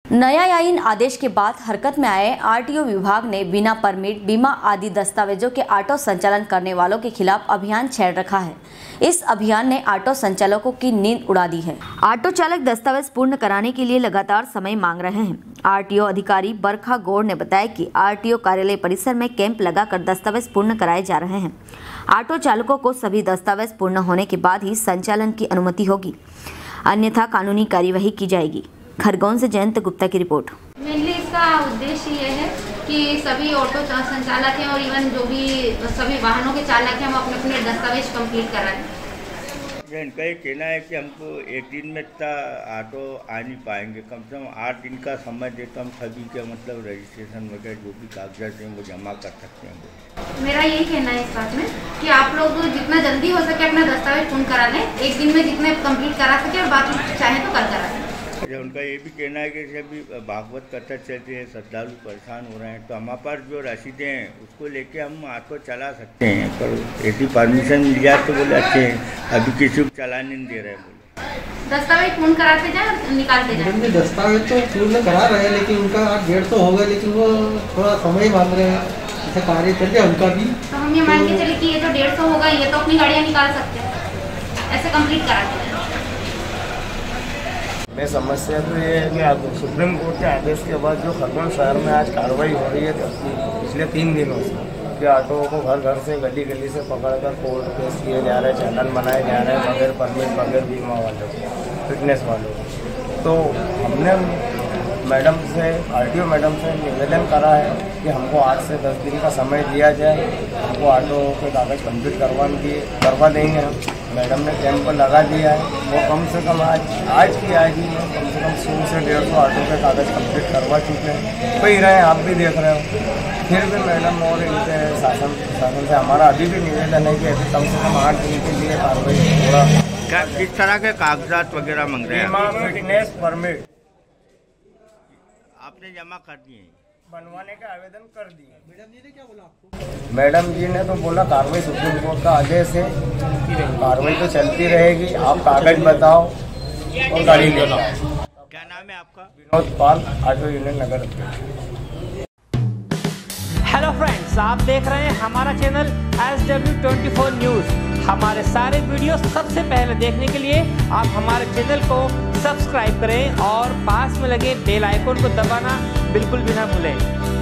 न्यायालयीन आदेश के बाद हरकत में आए आरटीओ विभाग ने बिना परमिट, बीमा आदि दस्तावेजों के ऑटो संचालन करने वालों के खिलाफ अभियान छेड़ रखा है। इस अभियान ने ऑटो संचालकों की नींद उड़ा दी है। ऑटो चालक दस्तावेज पूर्ण कराने के लिए लगातार समय मांग रहे हैं। आरटीओ अधिकारी बरखा गौड़ ने बताया कि आरटीओ कार्यालय परिसर में कैंप लगाकर दस्तावेज पूर्ण कराए जा रहे हैं। ऑटो चालकों को सभी दस्तावेज पूर्ण होने के बाद ही संचालन की अनुमति होगी, अन्यथा कानूनी कार्यवाही की जाएगी। खरगोन से जयंत गुप्ता की रिपोर्ट। मेनली इसका उद्देश्य ये है कि सभी ऑटो संचालक हैं और इवन जो भी सभी वाहनों के चालक हैं वो अपने अपने दस्तावेज कंप्लीट कराएं। इनका ये कहना है कि हमको एक दिन में इतना ऑटो आ नहीं पाएंगे, कम से कम 8 दिन का समय दे तो हम सभी के मतलब रजिस्ट्रेशन वगैरह जो भी कागजात हैं वो जमा कर सकते हैं। मेरा यही कहना है इस बात में कि आप लोग जितना जल्दी हो सके अपना दस्तावेज पूर्ण करा लें, एक दिन में जितने कंप्लीट करा सके और बाकी चाहे तो कल करा लें। उनका ये भी कहना है कि अभी भागवत कथा चलती है, श्रद्धालु परेशान हो रहे हैं, तो हमारे पास जो रसीदें हैं उसको लेके हम ऑटो चला सकते हैं, पर यदि परमिशन मिल जाए तो बोले अच्छे हैं, अभी किसी को चलाने नहीं दे रहे हैं। बोले दस्तावेज पूर्ण कराते जाए और निकालते जाए। दस्तावेज तो पूर्ण करा रहे हैं, लेकिन उनका 1.5 तो हो गया, लेकिन वो थोड़ा समय मांग रहे हैं। ऐसा कार्य चल रहा है उनका भी, तो हम ये मान के चले कि ये जो 150 होगा ये तो अपनी गाड़ियाँ निकाल सकते हैं, ऐसे कंप्लीट कराते हैं। मैं समस्या तो ये है कि सुप्रीम कोर्ट के आदेश के बाद जो खरगोन शहर में आज कार्रवाई हो रही है पिछले 3 दिनों से कि ऑटो को घर घर से गली गली से पकड़कर कोर्ट केस किए जा रहे हैं, चालान बनाए जा रहे हैं बगैर परमिट, बगैर बीमा वालों को, फिटनेस वालों को। तो हमने मैडम से, आरटीओ मैडम से निवेदन करा है कि हमको 8 से 10 दिन का समय दिया जाए, हमको ऑटो के कागज़ कंप्लीट करवा देंगे हम। मैडम ने कैंप लगा दिया है, वो कम से कम आज ही में कम से कम 100 से 150 ऑटो के कागज़ कंप्लीट करवा चुके हैं। कोई रहे, आप भी देख रहे हो। फिर भी मैडम और इनके शासन से हमारा अभी भी निवेदन है कि अभी कम से कम 8 दिन के लिए कार्रवाई थोड़ा। क्या किस तरह के कागजात वगैरह मांग रहे हैं? फिटनेस परमिट आपने जमा कर दिए, बनवाने का आवेदन कर दिए। मैडम जी ने क्या बोला आपको? मैडम जी ने तो बोला कार्रवाई सुप्रीम कोर्ट का आदेश है, कार्रवाई तो चलती रहेगी, आप कागज बताओ और गाड़ी ले लो। क्या नाम है आपका? विनोद पाल, ऑटो यूनियन नगर। हेलो फ्रेंड्स, आप देख रहे हैं हमारा चैनल SW24 न्यूज़। हमारे सारे वीडियो सबसे पहले देखने के लिए आप हमारे चैनल को सब्सक्राइब करें और पास में लगे बेल आइकन को दबाना बिल्कुल भी ना भूलें।